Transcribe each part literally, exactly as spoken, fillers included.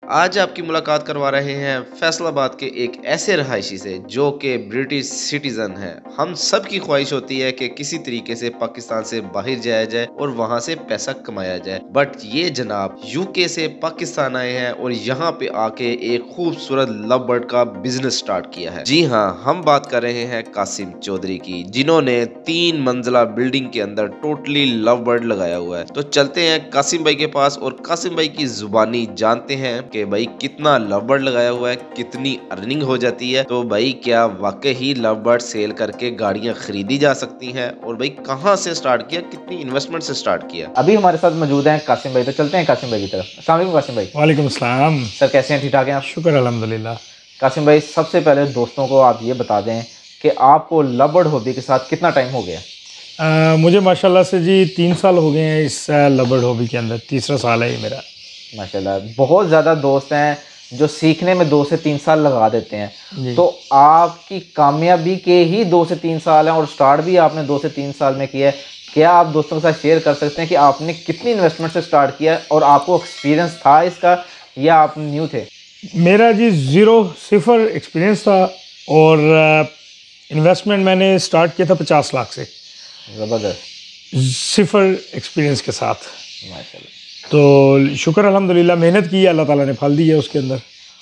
आज आपकी मुलाकात करवा रहे हैं फैसलाबाद के एक ऐसे रहायशी से जो कि ब्रिटिश सिटीजन है। हम सब की ख्वाहिश होती है कि किसी तरीके से पाकिस्तान से बाहर जाया जाए और वहां से पैसा कमाया जाए, बट ये जनाब यूके से पाकिस्तान आए हैं और यहाँ पे आके एक खूबसूरत लव बर्ड का बिजनेस स्टार्ट किया है। जी हाँ, हम बात कर रहे हैं कासिम चौधरी की, जिन्होंने तीन मंजिला बिल्डिंग के अंदर टोटली लव बर्ड लगाया हुआ है। तो चलते हैं कासिम भाई के पास और कासिम भाई की जुबानी जानते हैं कि भाई कितना लव बर्ड लगाया हुआ है, कितनी अर्निंग हो जाती है। तो भाई क्या वाकई ही लव बर्ड सेल करके गाड़ियां खरीदी जा सकती हैं, और भाई कहां से स्टार्ट किया, कितनी इन्वेस्टमेंट से स्टार्ट किया। अभी हमारे साथ मौजूद हैं कासिम भाई। तो चलते हैं कासिम भाई की तरफ। अस्सलाम वालेकुम कासिम भाई। वालेकुम अस्सलाम सर कैसे हैं, ठीक ठाक हैं आप? शुक्र अल्हम्दुलिल्लाह। कासिम भाई, सबसे पहले दोस्तों को आप ये बता दें कि आपको लव बर्ड हॉबी के साथ कितना टाइम हो गया? आ, मुझे माशाल्लाह से जी तीन साल हो गए हैं इस लव बर्ड हॉबी के अंदर, तीसरा साल है ये मेरा। माशाल्लाह, बहुत ज़्यादा दोस्त हैं जो सीखने में दो से तीन साल लगा देते हैं। तो आपकी कामयाबी के ही दो से तीन साल हैं और स्टार्ट भी आपने दो से तीन साल में किया है। क्या आप दोस्तों के साथ शेयर कर सकते हैं कि आपने कितनी इन्वेस्टमेंट से स्टार्ट किया और आपको एक्सपीरियंस था इसका या आप न्यू थे? मेरा जी ज़ीरो सिफर एक्सपीरियंस था और इन्वेस्टमेंट मैंने स्टार्ट किया था पचास लाख से, ज़बरदस्त सिफर एक्सपीरियंस के साथ। माशाल्लाह। तो शुक्र अल्हम्दुलिल्लाह, मेहनत की है, अल्लाह ताला ने फल दिया उसके अंदर।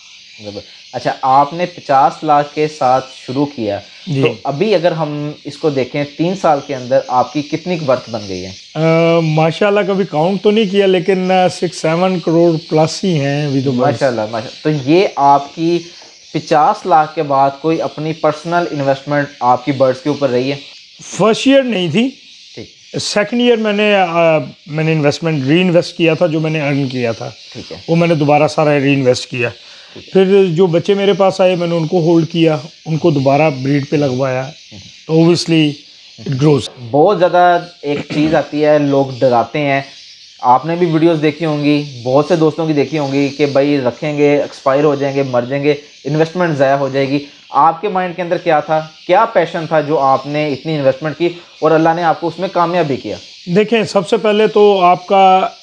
अच्छा, आपने पचास लाख के साथ शुरू किया, तो अभी अगर हम इसको देखें तीन साल के अंदर आपकी कितनी वर्थ बन गई है? आ, माशाल्लाह कभी काउंट तो नहीं किया, लेकिन सिक्स सेवन करोड़ प्लस ही हैं अभी तो। माशाल्लाह माशाल्लाह। तो ये आपकी पचास लाख के बाद कोई अपनी पर्सनल इन्वेस्टमेंट आपकी बर्ड्स के ऊपर रही है? फर्स्ट ईयर नहीं थी, सेकंड ईयर मैंने आ, मैंने इन्वेस्टमेंट री इन्वेस्ट किया था, जो मैंने अर्न किया था। ठीक है। वो मैंने दोबारा सारा री इन्वेस्ट किया। फिर जो बच्चे मेरे पास आए मैंने उनको होल्ड किया, उनको दोबारा ब्रीड पे लगवाया, तो ओबियसली इट ग्रोज। बहुत ज़्यादा एक चीज़ आती है, लोग डराते हैं। आपने भी वीडियोस देखी होंगी, बहुत से दोस्तों की देखी होंगी कि भाई रखेंगे एक्सपायर हो जाएंगे, मर जाएंगे, इन्वेस्टमेंट ज़ाया हो जाएगी। आपके माइंड के अंदर क्या था, क्या पैशन था जो आपने इतनी इन्वेस्टमेंट की और अल्लाह ने आपको उसमें कामयाब भी किया? देखें, सबसे पहले तो आपका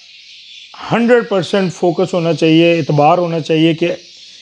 हंड्रेड परसेंट फोकस होना चाहिए, इतबार होना चाहिए कि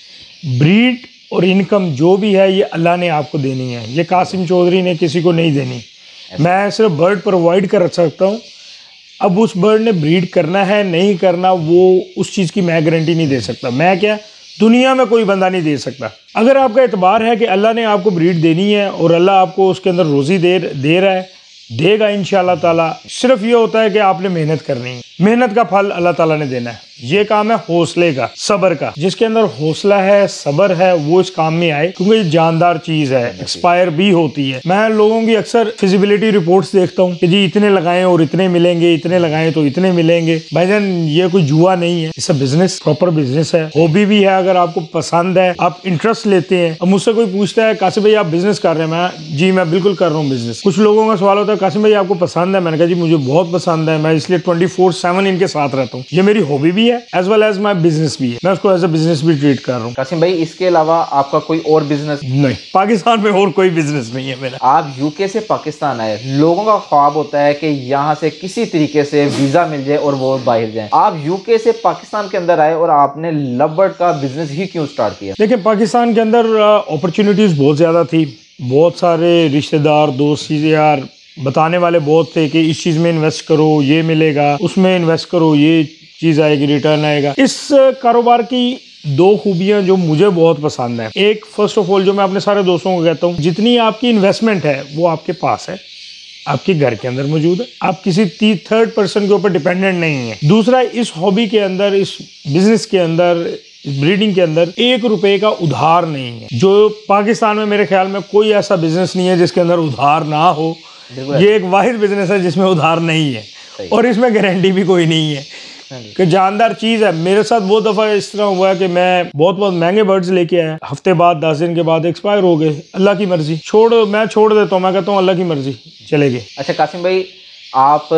ब्रीड और इनकम जो भी है ये अल्लाह ने आपको देनी है, ये कासिम चौधरी ने किसी को नहीं देनी। मैं सिर्फ बर्ड प्रोवाइड कर सकता हूँ। अब उस बर्ड ने ब्रीड करना है नहीं करना, वो उस चीज़ की मैं गारंटी नहीं दे सकता। मैं क्या, दुनिया में कोई बंदा नहीं दे सकता। अगर आपका एतबार है कि अल्लाह ने आपको ब्रीड देनी है और अल्लाह आपको उसके अंदर रोज़ी दे दे रहा है, देगा इंशाअल्लाह ताला। सिर्फ ये होता है कि आपने मेहनत करनी है, मेहनत का फल अल्लाह ताला ने देना है। ये काम है हौसले का, सब्र का। जिसके अंदर हौसला है, सब्र है, वो इस काम में आए, क्योंकि ये जानदार चीज़ है, एक्सपायर भी होती है। मैं लोगों की अक्सर फिजिबिलिटी रिपोर्ट्स देखता हूँ कि जी इतने लगाएं और इतने मिलेंगे, इतने लगाएं तो इतने मिलेंगे। भाईजान, ये कोई जुआ नहीं है, इसे बिजनेस, प्रॉपर बिजनेस है, हॉबी भी है। अगर आपको पसंद है, आप इंटरेस्ट लेते हैं। अब मुझसे कोई पूछता है कासिम भाई आप बिजनेस कर रहे हैं, मैं जी मैं बिल्कुल कर रहा हूँ बिजनेस। कुछ लोगों का सवाल होता है कासिम भाई आपको पसंद है, मैंने कहा जी मुझे बहुत पसंद है, मैं इसलिए ट्वेंटी फोर सेवन इनके साथ रहता हूँ। ये मेरी हॉबी भी है as well as my business भी है, मैं उसको एज अ बिजनेस भी ट्रीट कर रहा हूँ। कासिम भाई, इसके अलावा आपका कोई और बिजनेस? नहीं, पाकिस्तान में और कोई बिजनेस नहीं है मेरा। आप यूके से पाकिस्तान आए, लोगों का ख्वाब होता है कि यहाँ से किसी तरीके से वीजा मिल जाए और वो बाहर जाए। आप यूके से पाकिस्तान के अंदर आए और आपने लव बर्ड का बिजनेस ही क्यों स्टार्ट किया? देखिए, पाकिस्तान के अंदर अपॉर्चुनिटीज बहुत ज्यादा थी, बहुत सारे रिश्तेदार दोस्त यार बताने वाले बहुत थे कि इस चीज़ में इन्वेस्ट करो ये मिलेगा, उसमें इन्वेस्ट करो ये चीज़ आएगी, रिटर्न आएगा। इस कारोबार की दो खूबियां जो मुझे बहुत पसंद है। एक, फर्स्ट ऑफ ऑल, जो मैं अपने सारे दोस्तों को कहता हूँ, जितनी आपकी इन्वेस्टमेंट है वो आपके पास है, आपके घर के अंदर मौजूद है, आप किसी ती थर्ड पर्सन के ऊपर डिपेंडेंट नहीं है। दूसरा, इस हॉबी के अंदर, इस बिजनेस के अंदर, इस ब्रीडिंग के अंदर एक रुपए का उधार नहीं है। जो पाकिस्तान में मेरे ख्याल में कोई ऐसा बिजनेस नहीं है जिसके अंदर उधार ना हो। ये एक वाहिद बिजनेस है जिसमें उधार नहीं है, और इसमें गारंटी भी कोई नहीं है कि जानदार चीज़ है। मेरे साथ बहुत दफ़ा इस तरह हुआ है कि मैं बहुत बहुत महंगे बर्ड्स लेके आया, हफ्ते बाद दस दिन के बाद एक्सपायर हो गए। अल्लाह की मर्जी, छोड़ मैं छोड़ देता हूँ, मैं कहता हूँ अल्लाह की मर्जी, चले गए। अच्छा कासिम भाई, आप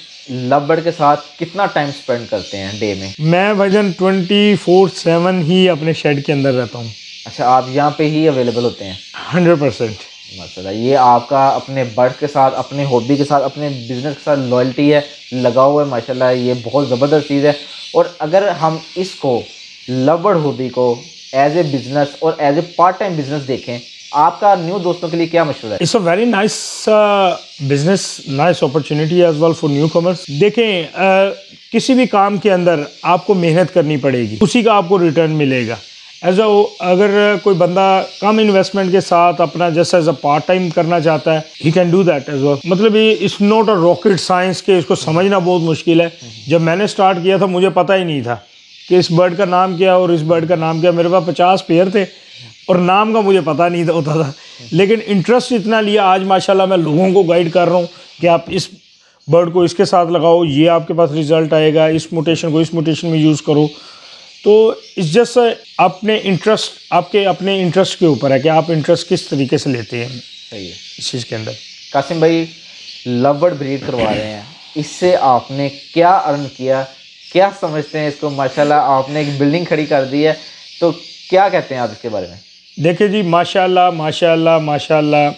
लव बर्ड के साथ कितना टाइम स्पेंड करते हैं डे में? मैं भाईजान ट्वेंटी फोर सेवन ही अपने शेड के अंदर रहता हूँ। अच्छा, आप यहाँ पे ही अवेलेबल होते हैं? Hundred percent. माशाल्लाह, ये आपका अपने बर्ड के साथ, अपने हॉबी के साथ, अपने बिजनेस के साथ लॉयल्टी है, लगा हुआ है। माशाल्लाह, ये बहुत ज़बरदस्त चीज़ है। और अगर हम इसको लवबर्ड हॉबी को एज ए बिजनेस और as a part time business देखें, आपका न्यू दोस्तों के लिए क्या मशवरा है? It's a very nice business, nice opportunity as well for newcomers. देखें, uh, किसी भी काम के अंदर आपको मेहनत करनी पड़ेगी, उसी का आपको रिटर्न मिलेगा। एज अ अगर कोई बंदा कम इन्वेस्टमेंट के साथ अपना जैसा एज अ पार्ट टाइम करना चाहता है, he can do that as well. मतलब ये it's not a rocket science के इसको समझना बहुत मुश्किल है। जब मैंने स्टार्ट किया था मुझे पता ही नहीं था कि इस बर्ड का नाम क्या और इस बर्ड का नाम क्या। मेरे पास पचास पेयर थे और नाम का मुझे पता नहीं होता था, लेकिन इंटरेस्ट इतना लिया। आज माशाल्लाह मैं लोगों को गाइड कर रहा हूँ कि आप इस बर्ड को इसके साथ लगाओ, ये आपके पास रिजल्ट आएगा, इस म्यूटेशन को इस म्यूटेशन में यूज़ करो। तो इस जैसे अपने इंटरेस्ट, आपके अपने इंटरेस्ट के ऊपर है कि आप इंटरेस्ट किस तरीके से लेते हैं। सही है इस चीज़ के अंदर। कासिम भाई, लवबर्ड ब्रीड करवा रहे हैं, इससे आपने क्या अर्न किया, क्या समझते हैं इसको? माशाल्लाह आपने एक बिल्डिंग खड़ी कर दी है, तो क्या कहते हैं आप इसके बारे में? देखिए जी, माशाल्लाह माशाल्लाह माशाल्लाह,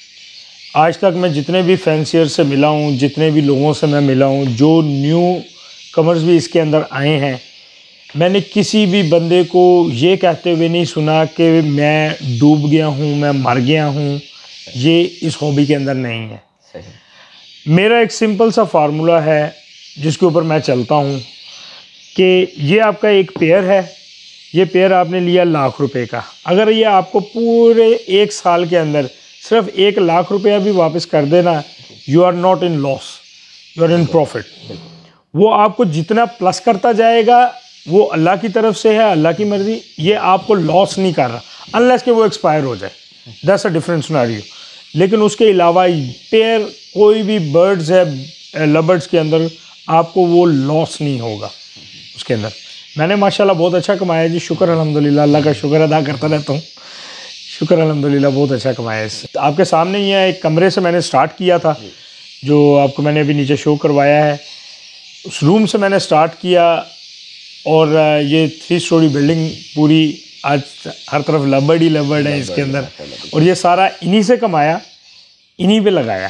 आज तक मैं जितने भी फैंसियर से मिला हूँ, जितने भी लोगों से मैं मिला हूँ, जो न्यू कमर्स भी इसके अंदर आए हैं, मैंने किसी भी बंदे को ये कहते हुए नहीं सुना कि मैं डूब गया हूँ, मैं मर गया हूँ। ये इस हॉबी के अंदर नहीं है। सही। मेरा एक सिंपल सा फार्मूला है जिसके ऊपर मैं चलता हूँ कि ये आपका एक पेयर है, ये पेयर आपने लिया लाख रुपए का। अगर ये आपको पूरे एक साल के अंदर सिर्फ एक लाख रुपया भी वापस कर देना, you are not in loss, you are in profit. वो आपको जितना प्लस करता जाएगा वो अल्लाह की तरफ से है, अल्लाह की मर्ज़ी। ये आपको लॉस नहीं कर रहा अनलेस कि वो एक्सपायर हो जाए, दैट्स अ डिफरेंट सिनेरियो। लेकिन उसके अलावा पेयर कोई भी बर्ड्स है लवबर्ड्स के अंदर, आपको वो लॉस नहीं होगा उसके अंदर। मैंने माशाल्लाह बहुत अच्छा कमाया जी, शुक्र अल्हम्दुलिल्लाह, अल्लाह का शुक्र अदा करता रहता हूँ। शुक्र अल्हम्दुलिल्लाह, बहुत अच्छा कमाया है। आपके सामने ही है, एक कमरे से मैंने स्टार्ट किया था, जो आपको मैंने अभी नीचे शो करवाया है। उस रूम से मैंने स्टार्ट किया और ये थ्री स्टोरी बिल्डिंग पूरी आज हर तरफ लवबर्ड ही लवबर्ड है इसके अंदर। और ये सारा इन्हीं से कमाया, इन्हीं पे लगाया।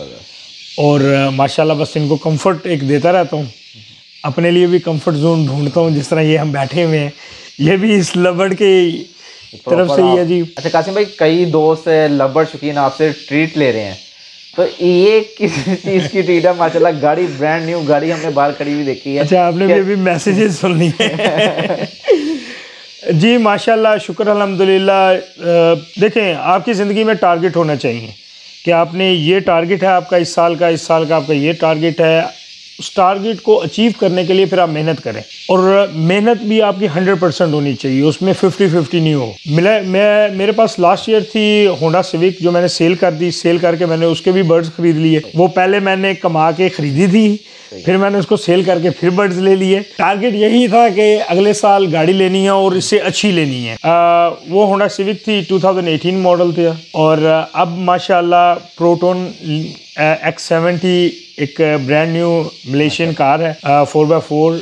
और माशाल्लाह बस इनको कंफर्ट एक देता रहता हूँ, अपने लिए भी कंफर्ट जोन ढूंढता हूँ। जिस तरह ये हम बैठे हुए हैं, ये भी इस लवबर्ड के तरफ से ही है जी। अच्छा कासिम भाई, कई दोस्त लवबर्ड शौकीन आपसे ट्रीट ले रहे हैं, तो ये किस चीज़ की ट्रीट है? माशाल्लाह गाड़ी ब्रांड न्यू गाड़ी हमने बाहर खड़ी हुई देखी है। अच्छा, आपने भी अभी मैसेजेस सुन लिए जी। माशाल्लाह, शुक्र अल्हम्दुलिल्लाह। देखें, आपकी ज़िंदगी में टारगेट होना चाहिए कि आपने ये टारगेट है आपका इस साल का, इस साल का आपका ये टारगेट है। उस टारगेट को अचीव करने के लिए फिर आप मेहनत करें, और मेहनत भी आपकी हंड्रेड परसेंट होनी चाहिए, उसमें फिफ्टी फिफ्टी नहीं हो। मिला मैं मेरे पास लास्ट ईयर थी होंडा सिविक, जो मैंने सेल कर दी। सेल करके मैंने उसके भी बर्ड्स खरीद लिए। वो पहले मैंने कमा के ख़रीदी थी, फिर मैंने उसको सेल करके फिर बर्ड्स ले लिए। टारगेट यही था कि अगले साल गाड़ी लेनी है और इससे अच्छी लेनी है। आ, वो होंडा सिविक थी, टू थाउजेंड एटीन मॉडल था। और अब माशाल्लाह प्रोटोन एक्स सेवेंटी एक ब्रांड न्यू मलेशियन कार है, four by four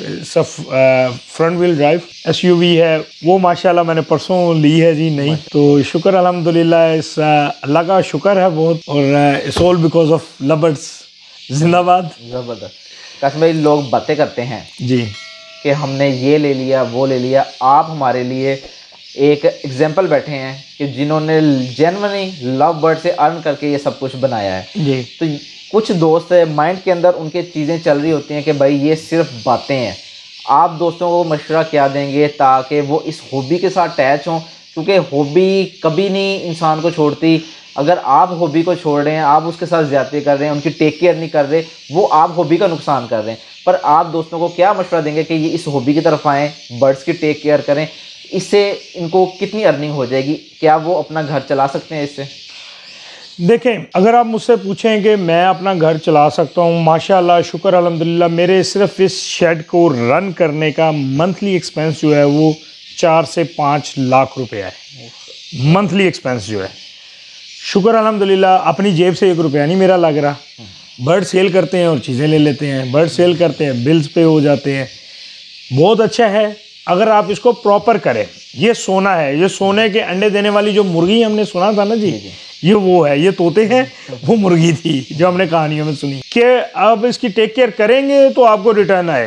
front wheel drive S U V है। वो माशाल्लाह मैंने परसों ली है जी, नहीं। तो शुक्र अल्हम्दुलिल्लाह, इस अल्लाह का शुक्र है बहुत। और it's all because of lovebirds. जिंदाबाद। ज़बरदस्त। कासिम भाई, लोग बातें करते हैं जी कि हमने ये ले लिया वो ले लिया। आप हमारे लिए एक एग्जाम्पल बैठे हैं कि जिन्होंने जेन्युइनली लवबर्ड से अर्न करके ये सब कुछ बनाया है जी। तो कुछ दोस्त माइंड के अंदर उनके चीज़ें चल रही होती हैं कि भाई ये सिर्फ बातें हैं। आप दोस्तों को मशवरा क्या देंगे ताकि वो इस हॉबी के साथ अटैच हों? क्योंकि हॉबी कभी नहीं इंसान को छोड़ती। अगर आप हॉबी को छोड़ रहे हैं, आप उसके साथ ज़्यादती कर रहे हैं, उनकी टेक केयर नहीं कर रहे, वो आप हॉबी का नुकसान कर रहे हैं। पर आप दोस्तों को क्या मशवरा देंगे कि ये इस हॉबी की तरफ आएँ, बर्ड्स की टेक केयर करें? इससे इनको कितनी अर्निंग हो जाएगी? क्या वो अपना घर चला सकते हैं इससे? देखें, अगर आप मुझसे पूछें कि मैं अपना घर चला सकता हूँ, माशाल्लाह शुक्र अल्हम्दुलिल्लाह, मेरे सिर्फ इस शेड को रन करने का मंथली एक्सपेंस जो है वो चार से पाँच लाख रुपया है। मंथली एक्सपेंस जो है, शुक्र अल्हम्दुलिल्लाह, अपनी जेब से एक रुपया नहीं मेरा लग रहा। बर्ड सेल करते हैं और चीज़ें ले लेते हैं, बर्ड सेल करते हैं, बिल्स पे हो जाते हैं। बहुत अच्छा है अगर आप इसको प्रॉपर करें। ये सोना है, ये सोने के अंडे देने वाली जो मुर्गी हमने सुना था ना जी, ये वो है, ये तोते हैं, वो मुर्गी थी जो हमने कहानियों में सुनी। कि आप इसकी टेक केयर करेंगे तो आपको रिटर्न आएगा।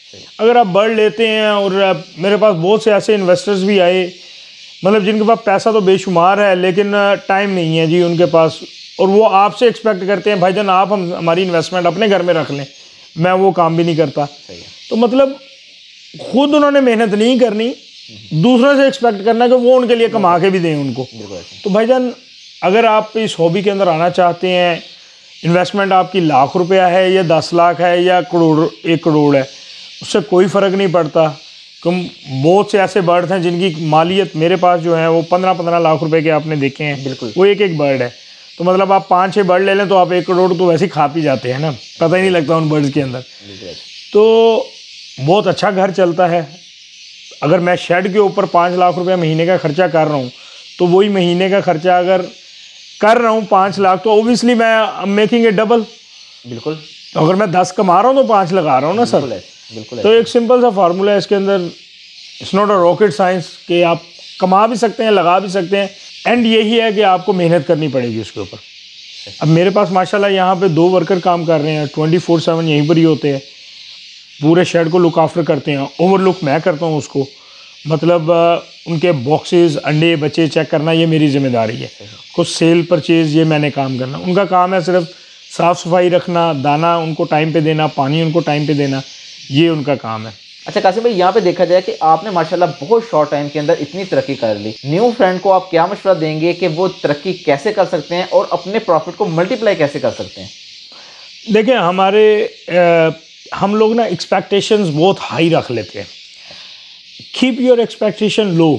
अगर आप बर्ड लेते हैं, और मेरे पास बहुत से ऐसे इन्वेस्टर्स भी आए, मतलब जिनके पास पैसा तो बेशुमार है लेकिन टाइम नहीं है जी उनके पास, और वो आपसे एक्सपेक्ट करते हैं भाईजान आप हम हमारी इन्वेस्टमेंट अपने घर में रख लें। मैं वो काम भी नहीं करता। तो मतलब खुद उन्होंने मेहनत नहीं करनी, दूसरों से एक्सपेक्ट करना कि वो उनके लिए कमा के भी दें उनको। तो भाईजान अगर आप इस हॉबी के अंदर आना चाहते हैं, इन्वेस्टमेंट आपकी लाख रुपया है या दस लाख है या करोड़ एक करोड़ है, उससे कोई फ़र्क नहीं पड़ता। कम बहुत से ऐसे बर्ड हैं जिनकी मालियत मेरे पास जो है वो पंद्रह पंद्रह लाख रुपए के आपने देखे हैं। बिल्कुल। वो एक एक बर्ड है, तो मतलब आप पाँच छः बर्ड ले लें तो आप एक करोड़ तो वैसे ही खा पी जाते हैं ना, पता ही नहीं लगता उन बर्ड्स के अंदर। तो बहुत अच्छा घर चलता है। अगर मैं शेड के ऊपर पाँच लाख रुपया महीने का खर्चा कर रहा हूँ, तो वही महीने का खर्चा अगर कर रहा हूँ पाँच लाख, तो ओबियसली मैं मेकिंग ए डबल। बिल्कुल। तो अगर मैं दस कमा रहा हूँ तो पाँच लगा रहा हूँ ना सर। बिल्कुल। तो एक सिंपल सा फार्मूला है इसके अंदर, it's not a rocket science, कि आप कमा भी सकते हैं लगा भी सकते हैं। एंड यही है कि आपको मेहनत करनी पड़ेगी उसके ऊपर। अब मेरे पास माशाल्लाह यहाँ पे दो वर्कर काम कर रहे हैं, ट्वेंटी फोर सेवन यहीं पर ही होते हैं, पूरे शेड को लुक आफ्टर करते हैं। ओवरलुक मैं करता हूँ उसको, मतलब उनके बॉक्सेस अंडे बच्चे चेक करना ये मेरी जिम्मेदारी है। कुछ सेल परचेज ये मैंने काम करना, उनका काम है सिर्फ साफ़ सफाई रखना, दाना उनको टाइम पे देना, पानी उनको टाइम पे देना, ये उनका काम है। अच्छा कासिम भाई, यहाँ पे देखा जाए कि आपने माशाल्लाह बहुत शॉर्ट टाइम के अंदर इतनी तरक्की कर ली, न्यू फ्रेंड को आप क्या मशवरा देंगे कि वो तरक्की कैसे कर सकते हैं और अपने प्रॉफिट को मल्टीप्लाई कैसे कर सकते हैं? देखिए हमारे आ, हम लोग ना एक्सपेक्टेशंस बहुत हाई रख लेते हैं। Keep your expectation low.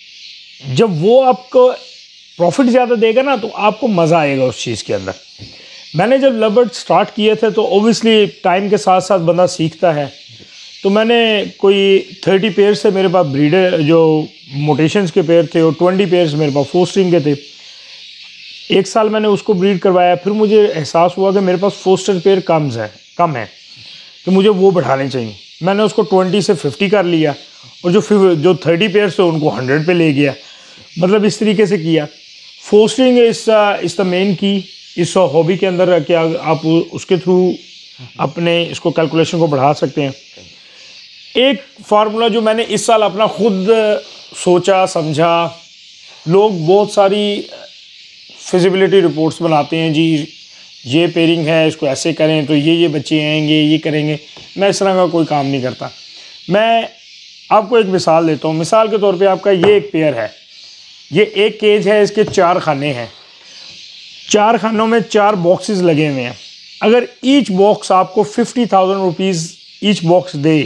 जब वो आपको प्रॉफिट ज़्यादा देगा ना तो आपको मज़ा आएगा उस चीज़ के अंदर। मैंने जब लवबर्ड स्टार्ट किए थे तो ओबियसली टाइम के साथ साथ बंदा सीखता है। तो मैंने कोई थर्टी पेयर से मेरे पास ब्रीडर जो मोटेशंस के पेयर थे और ट्वेंटी पेयर्स मेरे पास फोस्टिंग के थे। एक साल मैंने उसको ब्रीड करवाया, फिर मुझे एहसास हुआ कि मेरे पास फोस्टर पेयर कम है कम है तो मुझे वो बढ़ाने चाहिए। मैंने उसको ट्वेंटी से फिफ्टी कर लिया और जो जो थर्टी पेयर्स थे उनको हंड्रेड पे ले गया। मतलब इस तरीके से किया। फोस्टिंग इस इस द मेन की इस हॉबी के अंदर क्या आप उसके थ्रू अपने इसको कैलकुलेशन को बढ़ा सकते हैं। एक फार्मूला जो मैंने इस साल अपना खुद सोचा समझा, लोग बहुत सारी फिजिबिलिटी रिपोर्ट्स बनाते हैं जी, ये पेयरिंग है इसको ऐसे करें तो ये ये बच्चे आएंगे ये करेंगे। मैं इस तरह का कोई काम नहीं करता। मैं आपको एक मिसाल देता हूँ। मिसाल के तौर पे आपका ये एक पेयर है, ये एक केज है, इसके चार खाने हैं, चार खानों में चार बॉक्सेस लगे हुए हैं। अगर ईच बॉक्स आपको fifty thousand rupees each box दे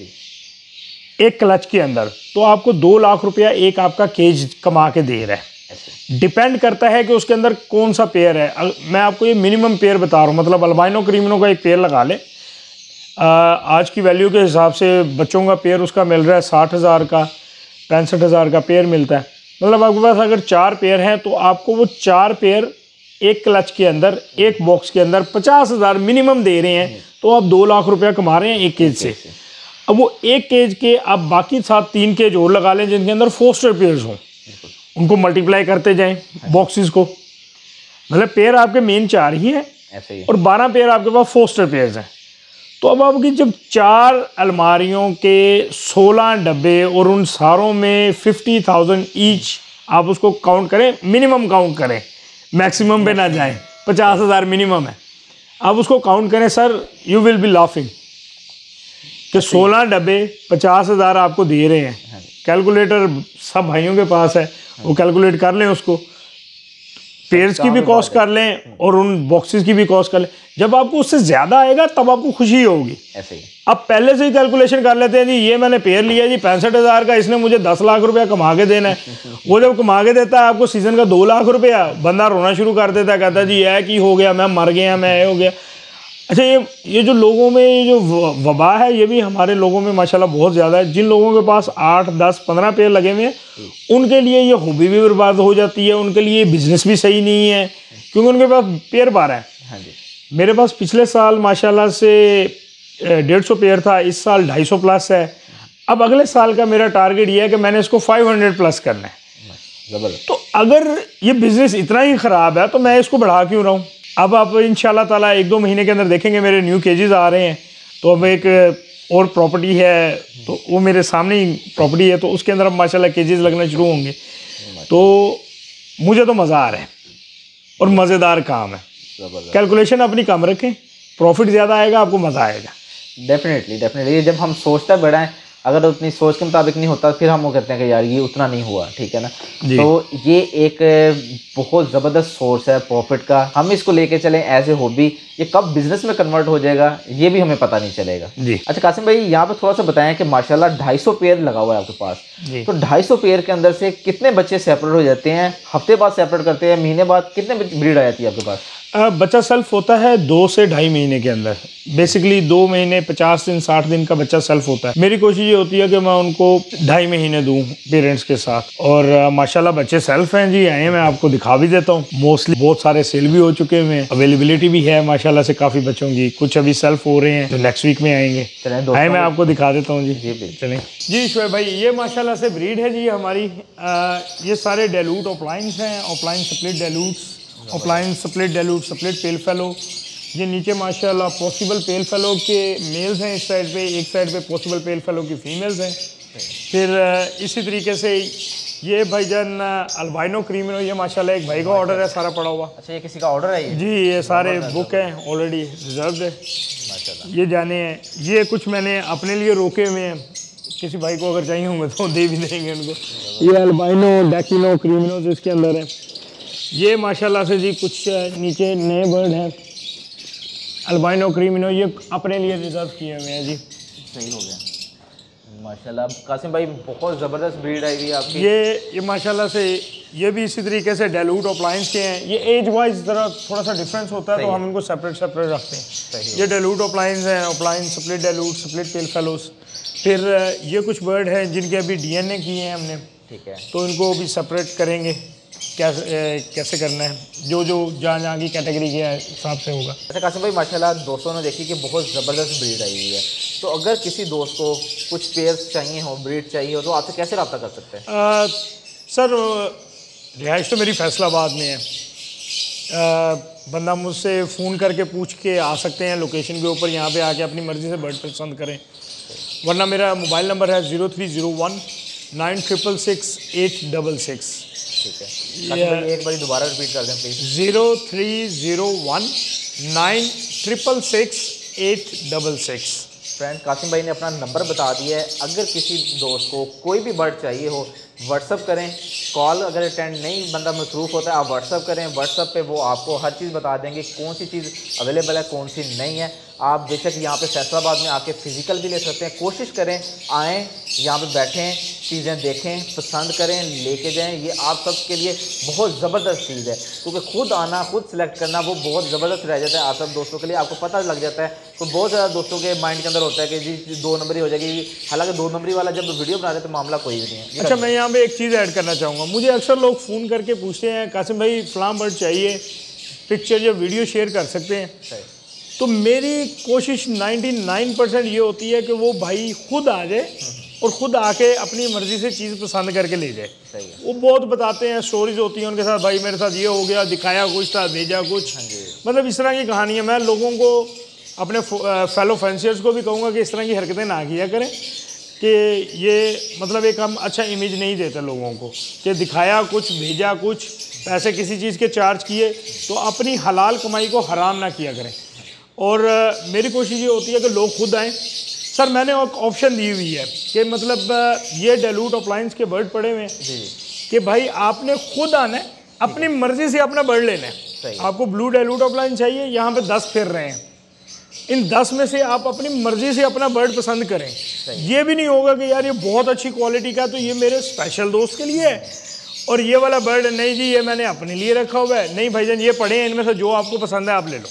एक क्लच के अंदर, तो आपको दो लाख रुपया एक आपका केज कमा के दे रहा है। डिपेंड करता है कि उसके अंदर कौन सा पेयर है। मैं आपको ये मिनिमम पेयर बता रहा हूँ, मतलब अल्बाइनो क्रीमिनो का एक पेयर लगा ले, आ, आज की वैल्यू के हिसाब से बच्चों का पेयर उसका मिल रहा है साठ हज़ार का, पैंसठ हज़ार का पेयर मिलता है। मतलब आपके पास अगर चार पेयर हैं तो आपको वो चार पेयर एक क्लच के अंदर एक बॉक्स के अंदर पचास हज़ार मिनिमम दे रहे हैं, तो आप दो लाख रुपया कमा रहे हैं एक केज से। अब वो एक केज के आप बाकी साथ तीन केज और लगा लें जिनके अंदर फोस्टर पेयर्स हों, उनको मल्टीप्लाई करते जाएं बॉक्सेस को। मतलब पेयर आपके मेन चार ही हैं ऐसे ही, और बारह पेयर आपके पास फोस्टर पेयर्स हैं। तो अब आपकी जब चार अलमारियों के सोलह डब्बे और उन सारों में फिफ्टी थाउजेंड ईच आप उसको काउंट करें, मिनिमम काउंट करें, मैक्सिमम पे ना जाएं, पचास हज़ार मिनिमम है। आप उसको काउंट करें sir, you will be laughing कि सोलह डब्बे पचास हज़ार आपको दे रहे हैं। कैलकुलेटर सब भाइयों के पास है, वो कैलकुलेट कर लें उसको, पेयर्स की भी कॉस्ट कर लें और उन बॉक्सेस की भी कॉस्ट कर लें। जब आपको उससे ज़्यादा आएगा तब आपको खुशी होगी। ऐसे ही अब पहले से ही कैलकुलेशन कर लेते हैं जी, ये मैंने पेयर लिया जी पैंसठ हज़ार का, इसने मुझे दस लाख रुपया कमा के देना है। वो जब कमा के देता है आपको सीज़न का दो लाख रुपया, बंदा रोना शुरू कर देता है, कहता है जी यह की हो गया, मैं मर गया, मैं ये हो गया। अच्छा, ये ये जो लोगों में ये जो वबा है ये भी हमारे लोगों में माशाल्लाह बहुत ज़्यादा है। जिन लोगों के पास आठ दस पंद्रह पेयर लगे हुए हैं उनके लिए ये हॉबी भी बर्बाद हो जाती है, उनके लिए बिज़नेस भी सही नहीं है क्योंकि उनके पास पेयर बारह है। हाँ जी। मेरे पास पिछले साल माशाल्लाह से डेढ़ सौ पेयर था, इस साल ढाई सौ प्लस है। अब अगले साल का मेरा टारगेट ये है कि मैंने इसको पाँच सौ प्लस करना है। ज़बरदस्त। तो अगर ये बिज़नेस इतना ही ख़राब है तो मैं इसको बढ़ा क्यों रहा हूँ। अब आप इंशाल्लाह ताला एक दो महीने के अंदर देखेंगे मेरे न्यू केजेस आ रहे हैं, तो अब एक और प्रॉपर्टी है तो वो मेरे सामने ही प्रॉपर्टी है, तो उसके अंदर अब माशाल्लाह केजेस लगने शुरू होंगे। तो मुझे तो मज़ा आ रहा है और मज़ेदार काम है। कैलकुलेशन अपनी कम रखें, प्रॉफिट ज़्यादा आएगा, आपको मज़ा आएगा। डेफिनेटली डेफिनेटली जब हम सोचते बढ़ाएं, अगर उतनी सोच के मुताबिक नहीं होता फिर हम वो कहते हैं कि यार ये उतना नहीं हुआ, ठीक है ना। तो ये एक बहुत ज़बरदस्त सोर्स है प्रॉफिट का। हम इसको लेके चलें एज ए हॉबी, ये कब बिजनेस में कन्वर्ट हो जाएगा ये भी हमें पता नहीं चलेगा जी। अच्छा कासिम भाई, यहाँ पे थोड़ा सा बताएं कि माशाल्लाह ढाई सौ पेयर लगा हुआ है आपके पास, तो ढाई सौ पेयर के अंदर से कितने बच्चे सेपरेट हो जाते हैं? हफ्ते बाद सेपरेट करते हैं, महीने बाद, कितने ब्रीड आ जाती है आपके पास? आ, बच्चा सेल्फ होता है दो से ढाई महीने के अंदर, बेसिकली दो महीने पचास दिन साठ दिन का बच्चा सेल्फ होता है। मेरी कोशिश ये होती है कि मैं उनको ढाई महीने दूं पेरेंट्स के साथ, और आ, माशाल्लाह बच्चे सेल्फ हैं जी, आए मैं आपको दिखा भी देता हूँ। मोस्टली बहुत सारे सेल भी हो चुके हैं, अवेलेबिलिटी भी है माशाल्लाह से काफ़ी बच्चों की। कुछ अभी सेल्फ हो रहे हैं जो नेक्स्ट वीक में आएंगे, आए मैं आपको दिखा देता हूँ जी। चलें जी शोएब भाई, ये माशाल्लाह से ब्रीड है जी हमारी। आ, ये सारे डेलूट ऑफलाइंस हैं, opaline split dilutes, opaline split dilute, split pale fallow. ये नीचे माशाल्लाह पॉसिबल पेल फेलो के मेल्स हैं इस साइड पे, एक साइड पे पॉसिबल पेल फेलो की फीमेल्स हैं। फिर इसी तरीके से ये भाईजान अल्बाइनो क्रीमिनो, ये माशाल्लाह एक भाई का ऑर्डर है सारा पड़ा हुआ। अच्छा, ये किसी का ऑर्डर है? ये जी, ये सारे बुक हैं ऑलरेडी, रिजर्व है माशाल्लाह। ये जाने हैं, ये कुछ मैंने अपने लिए रोके हुए हैं, किसी भाई को अगर चाहिए होंगे तो दे भी देंगे उनको। ये अल्बाइनो डैकिनो क्रीमिनो जो इसके अंदर है, ये माशाल्लाह से जी कुछ नीचे नए बर्ड हैं अल्बाइनो क्रीमिनो, ये अपने लिए रिजर्व किए हुए हैं जी। सही हो गया माशाल्लाह। कासिम भाई बहुत ज़बरदस्त ब्रीड आई हुई है आपकी। ये ये माशाल्लाह से ये भी इसी तरीके से डेलूट ऑफलाइंस के हैं। ये एज वाइज ज़रा थोड़ा सा डिफरेंस होता है, तो हम इनको सेपरेट सेपरेट रखते हैं। ये डेलूट ऑफलाइंस हैं, opaline split dilute, split pale fallows. फिर ये कुछ बर्ड हैं जिनके अभी डीएनए किए हैं हमने, ठीक है, तो इनको भी सेपरेट करेंगे। कैसे कैसे करना है, जो जो जहाँ जहाँ की कैटेगरी के हिसाब से होगा। अच्छा कासिम भाई, माशाल्लाह दोस्तों ने देखी कि बहुत ज़बरदस्त ब्रीड आई हुई है, तो अगर किसी दोस्त को कुछ पेयर्स चाहिए हो, ब्रीड चाहिए हो, तो आपसे कैसे रब्ता कर सकते हैं? आ, सर रिहाइश तो मेरी फैसलाबाद में है। आ, बंदा मुझसे फ़ोन करके पूछ के आ सकते हैं लोकेशन के ऊपर, यहाँ पे आके अपनी मर्ज़ी से बर्ड पसंद करें। वरना मेरा मोबाइल नंबर है zero three zero one nine triple six eight double six. ठीक है, एक बार दोबारा रिपीट कर दें please. Zero three zero one nine triple six eight double six. Friend, Qasim भाई ने अपना नंबर बता दिया है। अगर किसी दोस्त को कोई भी बर्ड चाहिए हो, व्हाट्सअप करें। कॉल अगर अटेंड नहीं बंदा मसरूफ़ होता है, आप व्हाट्सअप करें। व्हाट्सअप पे वो आपको हर चीज़ बता देंगे, कौन सी चीज़ अवेलेबल है, कौन सी नहीं है। आप बेशक यहाँ पे फैसलाबाद में आके फ़िज़िकल भी ले सकते हैं। कोशिश करें, आएँ, यहाँ पे बैठें, चीज़ें देखें, पसंद करें, लेके जाएं। ये आप सब के लिए बहुत ज़बरदस्त चीज़ है, क्योंकि खुद आना, खुद सिलेक्ट करना वो बहुत ज़बरदस्त रह जाता है आप सब दोस्तों के लिए। आपको पता लग जाता है। तो बहुत ज़्यादा दोस्तों के माइंड के अंदर होता है कि जी दो नंबरी हो जाएगी। हालांकि दो नंबरी वाला जब वीडियो बनाते हैं तो मामला कोई भी नहीं है। अच्छा, मैं यहाँ पे एक चीज़ ऐड करना चाहूँगा। मुझे अक्सर लोग फ़ोन करके पूछते हैं, कासिम भाई फ़लाँ बर्ड चाहिए, पिक्चर या वीडियो शेयर कर सकते हैं? तो मेरी कोशिश निन्यानवे परसेंट ये होती है कि वो भाई खुद आ जाए और ख़ुद आके अपनी मर्ज़ी से चीज़ पसंद करके ले जाए। वो बहुत बताते हैं, स्टोरीज होती हैं उनके साथ, भाई मेरे साथ ये हो गया, दिखाया कुछ था, भेजा कुछ, मतलब इस तरह की कहानी है। मैं लोगों को, अपने फेलो फैंसियर्स को भी कहूँगा कि इस तरह की हरकतें ना किया करें, कि ये मतलब एक हम अच्छा इमेज नहीं देते लोगों को, कि दिखाया कुछ, भेजा कुछ, पैसे किसी चीज़ के चार्ज किए, तो अपनी हलाल कमाई को हराम ना किया करें। और मेरी कोशिश ये होती है कि लोग खुद आएँ। सर, मैंने एक ऑप्शन दी हुई है कि मतलब ये डेलूट ऑफलाइंस के बर्ड पड़े हुए हैं कि भाई आपने खुद आना है, अपनी मर्ज़ी से अपना बर्ड लेना है। आपको ब्लू डेलूट ऑफलाइन चाहिए, यहाँ पे दस फिर रहे हैं, इन दस में से आप अपनी मर्ज़ी से अपना बर्ड पसंद करें। ये भी नहीं होगा कि यार ये बहुत अच्छी क्वालिटी का, तो ये मेरे स्पेशल दोस्त के लिए है, और ये वाला बर्ड नहीं जी ये मैंने अपने लिए रखा हुआ है। नहीं भाईजान, ये पड़े हैं, इनमें से जो आपको पसंद है आप ले लो।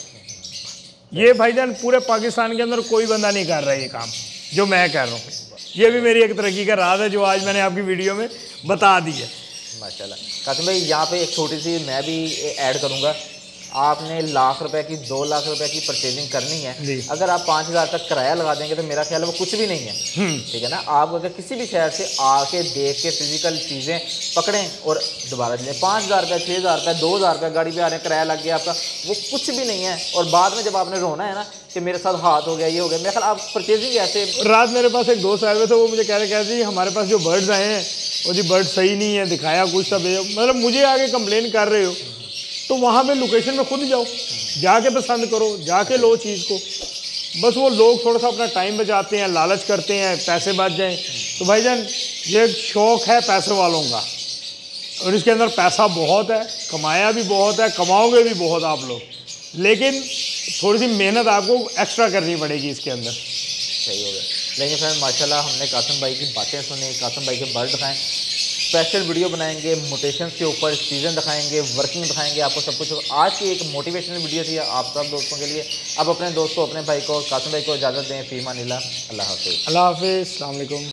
ये भाईजान पूरे पाकिस्तान के अंदर कोई बंदा नहीं कर रहा है ये काम जो मैं कर रहा हूँ। ये भी मेरी एक तरक्की का राज है जो आज मैंने आपकी वीडियो में बता दी है। माशाल्लाह। कासिम भाई, यहाँ पे एक छोटी सी मैं भी ऐड करूँगा आपने लाख रुपए की दो लाख रुपए की परचेजिंग करनी है, जी। अगर आप पाँच हज़ार तक किराया लगा देंगे तो मेरा ख्याल है वो कुछ भी नहीं है, ठीक है ना। आप अगर किसी भी शहर से आके देख के फिजिकल चीज़ें पकड़ें और दोबारा लें, पाँच हज़ार रुपये छः हज़ार रुपये दो हज़ार रुपये गाड़ी पे आ रहे हैं, किराया लग गया आपका, वो कुछ भी नहीं है। और बाद में जब आपने रोना है ना कि मेरे साथ हाथ हो गया, ये हो गया, मेरे ख्याल आप परचेजिंग ऐसे। रात मेरे पास एक दोस्त आए हुए थे, वो मुझे कह रहे कहते जी हमारे पास जो बर्ड्स आए हैं वो जी बर्ड सही नहीं है, दिखाया कुछ सब है, मतलब मुझे आगे कंप्लेन कर रहे हो तो वहाँ पे लोकेशन में खुद जाओ, जाके पसंद करो, जाके लो चीज़ को। बस वो लोग थोड़ा सा अपना टाइम बचाते हैं, लालच करते हैं पैसे बच जाएं। तो भाईजान ये एक शौक़ है पैसे वालों का, और इसके अंदर पैसा बहुत है, कमाया भी बहुत है, कमाओगे भी बहुत आप लोग, लेकिन थोड़ी सी मेहनत आपको एक्स्ट्रा करनी पड़ेगी इसके अंदर। सही हो गया। लेकिन फ्रेंड माशाल्लाह हमने कासिम भाई की बातें सुनी, कासिम भाई के बर्ड दिखाएं, स्पेशल वीडियो बनाएंगे मोटेशंस के ऊपर, सीज़न दिखाएंगे, वर्किंग दिखाएंगे आपको सब कुछ। आज की एक मोटिवेशनल वीडियो थी आप सब दोस्तों के लिए। अब अपने दोस्तों अपने भाई को कासिम भाई को इजाज़त दें, फ़ी अमानिल्लाह, अल्लाह हाफ़िज़। अल्लाह हाफ़िज़, अस्सलाम वालेकुम।